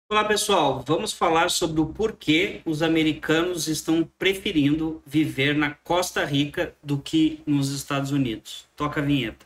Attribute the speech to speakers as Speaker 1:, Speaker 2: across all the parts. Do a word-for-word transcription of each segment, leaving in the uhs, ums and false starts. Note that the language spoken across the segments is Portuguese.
Speaker 1: Olá, pessoal. Vamos falar sobre o porquê os americanos estão preferindo viver na Costa Rica do que nos Estados Unidos. Toca a vinheta.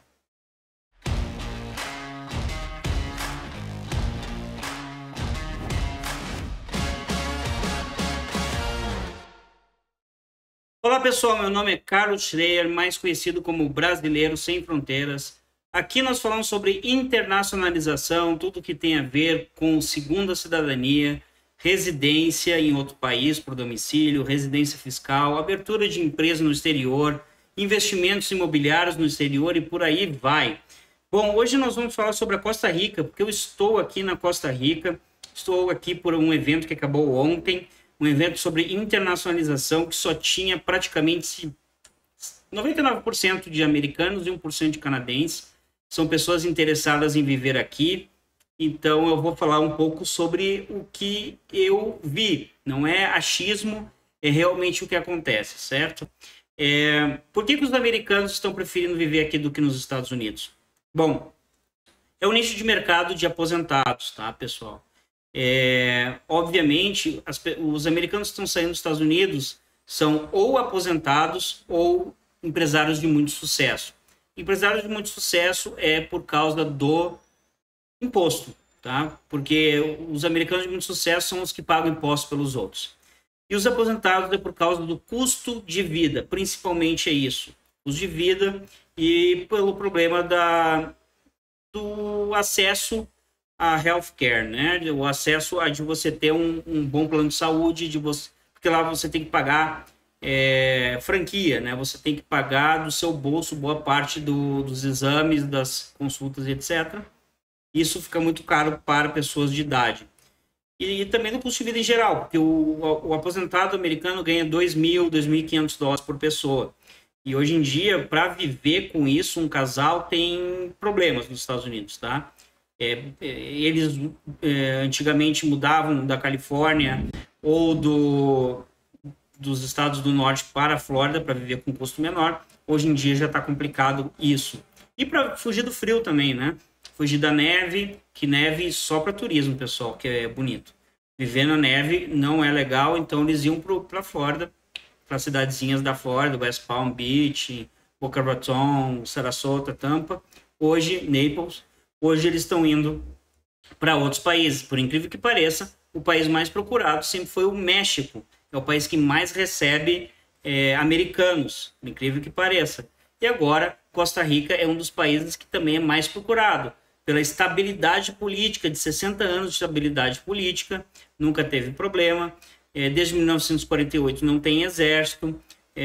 Speaker 1: Olá, pessoal. Meu nome é Carlos Schreier, mais conhecido como Brasileiro Sem Fronteiras. Aqui nós falamos sobre internacionalização, tudo que tem a ver com segunda cidadania, residência em outro país por domicílio, residência fiscal, abertura de empresa no exterior, investimentos imobiliários no exterior e por aí vai. Bom, hoje nós vamos falar sobre a Costa Rica, porque eu estou aqui na Costa Rica, estou aqui por um evento que acabou ontem, um evento sobre internacionalização que só tinha praticamente noventa e nove por cento de americanos e um por cento de canadenses. São pessoas interessadas em viver aqui. Então eu vou falar um pouco sobre o que eu vi. Não é achismo, é realmente o que acontece, certo? É, por que que os americanos estão preferindo viver aqui do que nos Estados Unidos? Bom, é o nicho de mercado de aposentados, tá, pessoal? É, obviamente, as, os americanos que estão saindo dos Estados Unidos são ou aposentados ou empresários de muito sucesso. Empresários de muito sucesso é por causa do imposto, tá? Porque os americanos de muito sucesso são os que pagam imposto pelos outros. E os aposentados é por causa do custo de vida, principalmente é isso. Custo de vida e pelo problema da, do acesso a healthcare, né? O acesso a de você ter um, um bom plano de saúde, de você, porque lá você tem que pagar é, franquia, né? Você tem que pagar do seu bolso boa parte do, dos exames, das consultas, etcétera. Isso fica muito caro para pessoas de idade. E, e também no custo de vida em geral, porque o, o, o aposentado americano ganha dois mil, dois mil e quinhentos dólares por pessoa. E hoje em dia, para viver com isso, um casal tem problemas nos Estados Unidos, tá? É, eles é, antigamente mudavam da Califórnia ou do, dos estados do norte para a Flórida para viver com custo menor. Hoje em dia já está complicado isso. E para fugir do frio também, né? Fugir da neve, que neve só para turismo, pessoal, que é bonito. Viver na neve não é legal, então eles iam para a Flórida, para as cidadezinhas da Flórida, West Palm Beach, Boca Raton, Sarasota, Tampa. Hoje, Naples. Hoje eles estão indo para outros países. Por incrível que pareça, o país mais procurado sempre foi o México. É o país que mais recebe é, americanos, por incrível que pareça. E agora, Costa Rica é um dos países que também é mais procurado, pela estabilidade política, de sessenta anos de estabilidade política, nunca teve problema. É, desde mil novecentos e quarenta e oito não tem exército,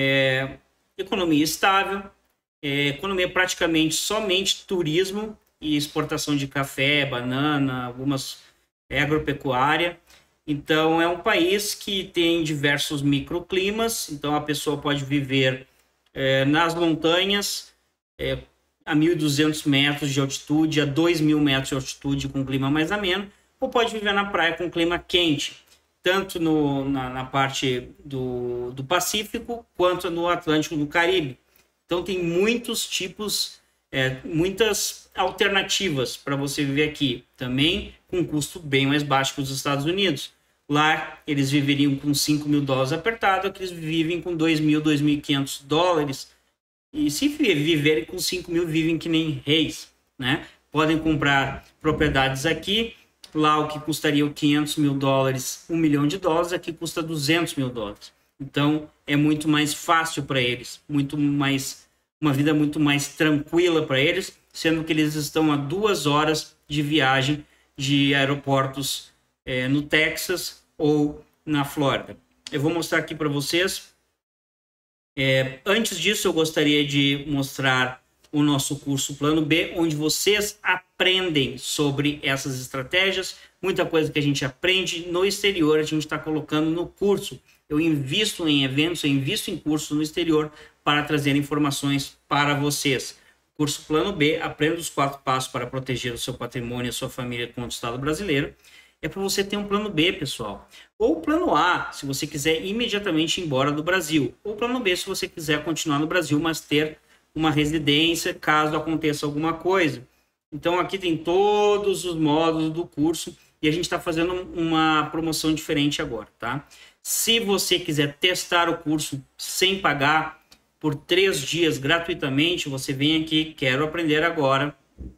Speaker 1: é, economia estável, é, economia praticamente somente turismo, e exportação de café, banana, algumas é, agropecuária. Então, é um país que tem diversos microclimas, então a pessoa pode viver é, nas montanhas, é, a mil e duzentos metros de altitude, a dois mil metros de altitude com clima mais ameno, ou pode viver na praia com clima quente, tanto no, na, na parte do, do Pacífico, quanto no Atlântico, no Caribe. Então, tem muitos tipos É, muitas alternativas para você viver aqui, também com um custo bem mais baixo que os Estados Unidos. Lá eles viveriam com cinco mil dólares apertado, aqui eles vivem com dois mil, dois mil e quinhentos dólares, e se viverem com cinco mil, vivem que nem reis, né? Podem comprar propriedades aqui, lá o que custaria quinhentos mil dólares, um milhão de dólares, aqui custa duzentos mil dólares. Então é muito mais fácil para eles, muito mais uma vida muito mais tranquila para eles, sendo que eles estão a duas horas de viagem de aeroportos é, no Texas ou na Flórida. Eu vou mostrar aqui para vocês. É, antes disso, eu gostaria de mostrar o nosso curso Plano B, onde vocês aprendem sobre essas estratégias. Muita coisa que a gente aprende no exterior, a gente está colocando no curso. Eu invisto em eventos, eu invisto em cursos no exterior para trazer informações para vocês. Curso Plano B, aprenda os quatro passos para proteger o seu patrimônio e a sua família contra o Estado brasileiro. É para você ter um plano B, pessoal. Ou plano A, se você quiser imediatamente ir embora do Brasil. Ou plano B, se você quiser continuar no Brasil, mas ter uma residência caso aconteça alguma coisa. Então, aqui tem todos os módulos do curso e a gente está fazendo uma promoção diferente agora, tá? Se você quiser testar o curso sem pagar, por três dias gratuitamente, você vem aqui, quero aprender agora.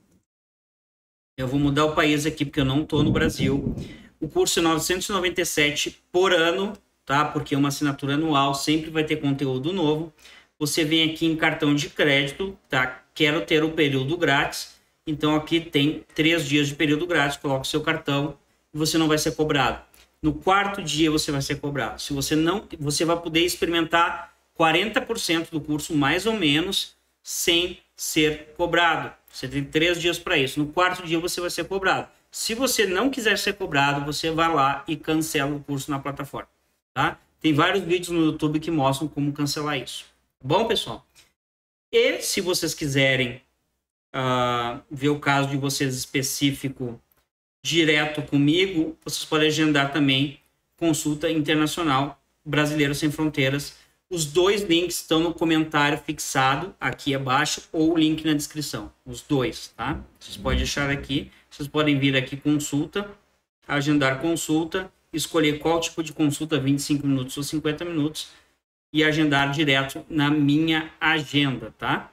Speaker 1: Eu vou mudar o país aqui, porque eu não estou no Brasil. O curso é novecentos e noventa e sete por ano, tá? Porque é uma assinatura anual, sempre vai ter conteúdo novo. Você vem aqui em cartão de crédito, tá? Quero ter o período grátis. Então aqui tem três dias de período grátis, coloca o seu cartão e você não vai ser cobrado. No quarto dia você vai ser cobrado. Se você não, você vai poder experimentar quarenta por cento do curso, mais ou menos, sem ser cobrado. Você tem três dias para isso. No quarto dia você vai ser cobrado. Se você não quiser ser cobrado, você vai lá e cancela o curso na plataforma, tá? Tem vários vídeos no YouTube que mostram como cancelar isso. Bom, pessoal? E se vocês quiserem uh, ver o caso de vocês específico direto comigo, vocês podem agendar também consulta internacional Brasileiro Sem Fronteiras. Os dois links estão no comentário fixado aqui abaixo ou o link na descrição. Os dois, tá? Vocês podem achar aqui. Vocês podem vir aqui consulta, agendar consulta, escolher qual tipo de consulta, vinte e cinco minutos ou cinquenta minutos, e agendar direto na minha agenda, tá?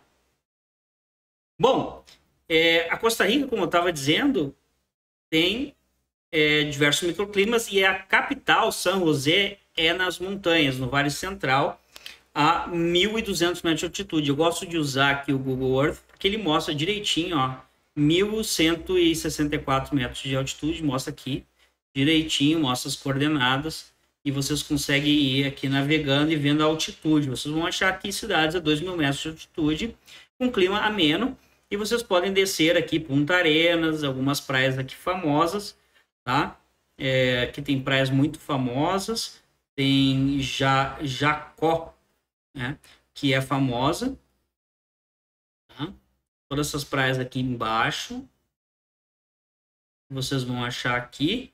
Speaker 1: Bom, é, a Costa Rica, como eu estava dizendo, tem é, diversos microclimas e a capital, San José, é nas montanhas, no Vale Central, a mil e duzentos metros de altitude. Eu gosto de usar aqui o Google Earth, porque ele mostra direitinho, ó, mil cento e sessenta e quatro metros de altitude, mostra aqui direitinho, mostra as coordenadas, e vocês conseguem ir aqui navegando e vendo a altitude. Vocês vão achar aqui cidades a dois mil metros de altitude, com clima ameno, e vocês podem descer aqui Punta Arenas, algumas praias aqui famosas, tá? É, aqui tem praias muito famosas, tem ja, Jacó, né, que é famosa, tá? Todas essas praias aqui embaixo, vocês vão achar aqui,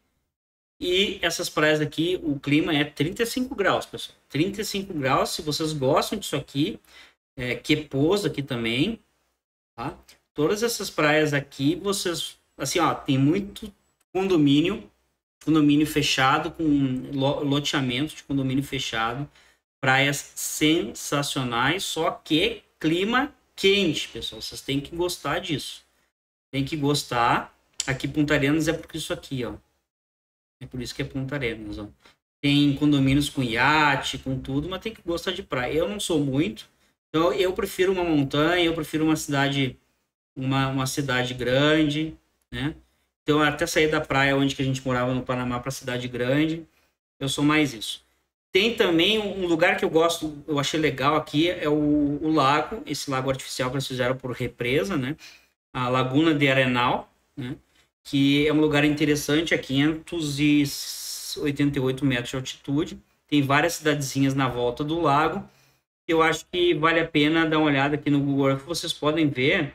Speaker 1: e essas praias aqui, o clima é trinta e cinco graus, pessoal, trinta e cinco graus, se vocês gostam disso aqui, é, Quepos aqui também, tá? Todas essas praias aqui, vocês, assim, ó, tem muito condomínio, condomínio fechado, com loteamento de condomínio fechado, praias sensacionais, só que clima quente, pessoal, vocês têm que gostar disso, tem que gostar. Aqui Punta Arenas é porque isso aqui, ó, é por isso que é Punta Arenas, ó. Tem condomínios com iate, com tudo, mas tem que gostar de praia. Eu não sou muito, então eu prefiro uma montanha, eu prefiro uma cidade, uma, uma cidade grande, né? Então, até sair da praia onde que a gente morava no Panamá para cidade grande, eu sou mais isso. Tem também um lugar que eu gosto, eu achei legal aqui, é o, o lago, esse lago artificial que eles fizeram por represa, né? A Laguna de Arenal, né? Que é um lugar interessante, a quinhentos e oitenta e oito metros de altitude. Tem várias cidadezinhas na volta do lago. Eu acho que vale a pena dar uma olhada aqui no Google Earth. Vocês podem ver,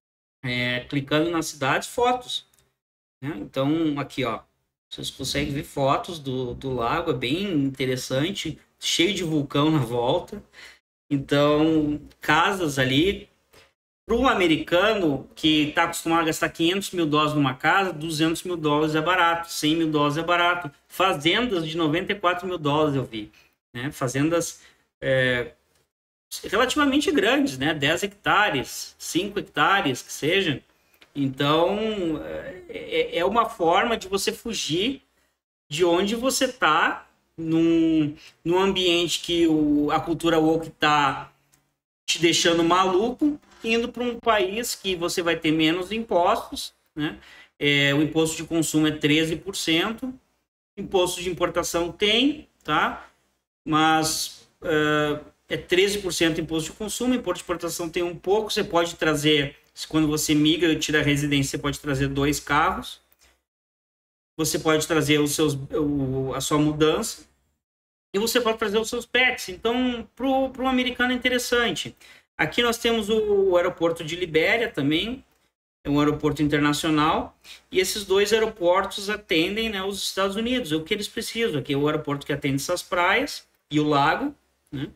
Speaker 1: é, clicando nas cidades, fotos, né? Então, aqui, ó, vocês conseguem ver fotos do, do lago, é bem interessante, cheio de vulcão na volta. Então, casas ali, para um americano que está acostumado a gastar quinhentos mil dólares numa casa, duzentos mil dólares é barato, cem mil dólares é barato. Fazendas de noventa e quatro mil dólares eu vi, né? Fazendas é, relativamente grandes, né? dez hectares, cinco hectares, que seja. Então, é, é uma forma de você fugir de onde você está, num, num ambiente que o, a cultura woke está te deixando maluco, indo para um país que você vai ter menos impostos, né? É, o imposto de consumo é treze por cento, imposto de importação tem, tá? Mas uh, é treze por cento imposto de consumo, imposto de importação tem um pouco, você pode trazer... Quando você migra e tira a residência, você pode trazer dois carros. Você pode trazer os seus, o, a sua mudança. E você pode trazer os seus pets. Então, para o americano é interessante. Aqui nós temos o, o aeroporto de Libéria também. É um aeroporto internacional. E esses dois aeroportos atendem, né, os Estados Unidos. É o que eles precisam. Aqui é o aeroporto que atende essas praias e o lago, né?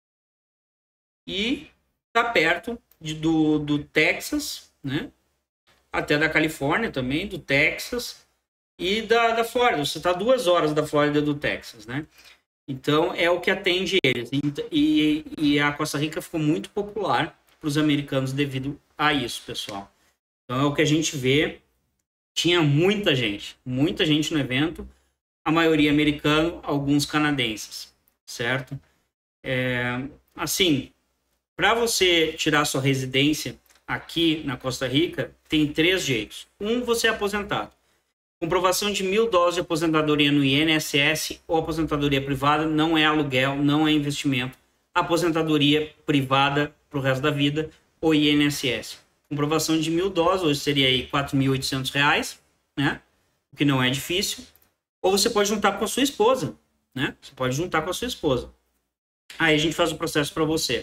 Speaker 1: E está perto De, do, do Texas, né? Até da Califórnia também, do Texas. e da, da Flórida. Você está duas horas da Flórida do Texas, né? Então, é o que atende eles. E, e, e a Costa Rica ficou muito popular para os americanos devido a isso, pessoal. Então, é o que a gente vê. Tinha muita gente, muita gente no evento. A maioria americano, alguns canadenses, certo? É, assim, para você tirar sua residência aqui na Costa Rica, tem três jeitos. Um, você é aposentado. Comprovação de mil dólares de aposentadoria no I N S S ou aposentadoria privada, não é aluguel, não é investimento. Aposentadoria privada para o resto da vida, ou I N S S. Comprovação de mil dólares, hoje seria aí quatro mil e oitocentos reais, né? O que não é difícil. Ou você pode juntar com a sua esposa, né? Você pode juntar com a sua esposa. Aí a gente faz o processo para você.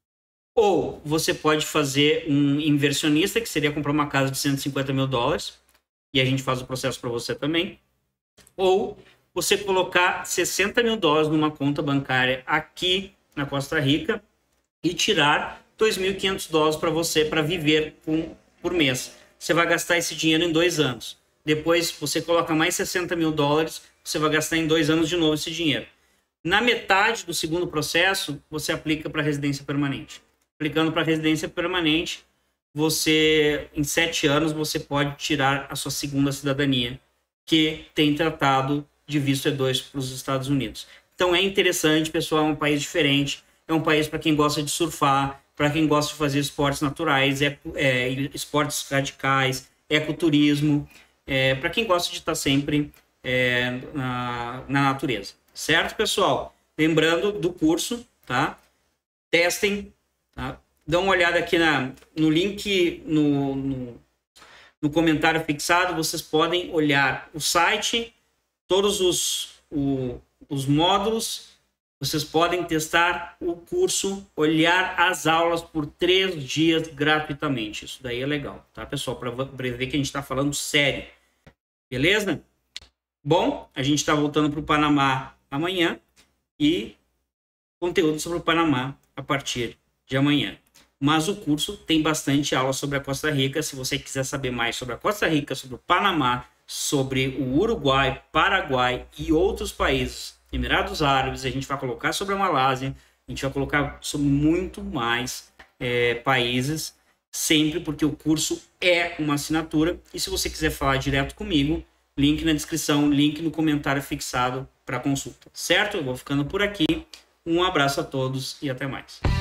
Speaker 1: Ou você pode fazer um inversionista, que seria comprar uma casa de cento e cinquenta mil dólares, e a gente faz o processo para você também. Ou você colocar sessenta mil dólares numa conta bancária aqui na Costa Rica e tirar dois mil e quinhentos dólares para você, para viver por, por mês. Você vai gastar esse dinheiro em dois anos. Depois você coloca mais sessenta mil dólares, você vai gastar em dois anos de novo esse dinheiro. Na metade do segundo processo, você aplica para residência permanente. Aplicando para residência permanente, você, em sete anos, você pode tirar a sua segunda cidadania, que tem tratado de visto E dois para os Estados Unidos. Então é interessante, pessoal, é um país diferente, é um país para quem gosta de surfar, para quem gosta de fazer esportes naturais, é, é, esportes radicais, ecoturismo, é, para quem gosta de estar sempre é, na, na natureza. Certo, pessoal? Lembrando do curso, tá? Testem, tá? Dá uma olhada aqui na, no link, no, no, no comentário fixado, vocês podem olhar o site, todos os, o, os módulos, vocês podem testar o curso, olhar as aulas por três dias gratuitamente. Isso daí é legal, tá, pessoal? Para ver que a gente está falando sério. Beleza? Bom, a gente está voltando para o Panamá amanhã e conteúdo sobre o Panamá a partir de amanhã. Mas o curso tem bastante aula sobre a Costa Rica. Se você quiser saber mais sobre a Costa Rica, sobre o Panamá, sobre o Uruguai, Paraguai e outros países, Emirados Árabes, a gente vai colocar sobre a Malásia, a gente vai colocar sobre muito mais é, países, sempre porque o curso é uma assinatura. E se você quiser falar direto comigo, link na descrição, link no comentário fixado para consulta, certo? Eu vou ficando por aqui. Um abraço a todos e até mais.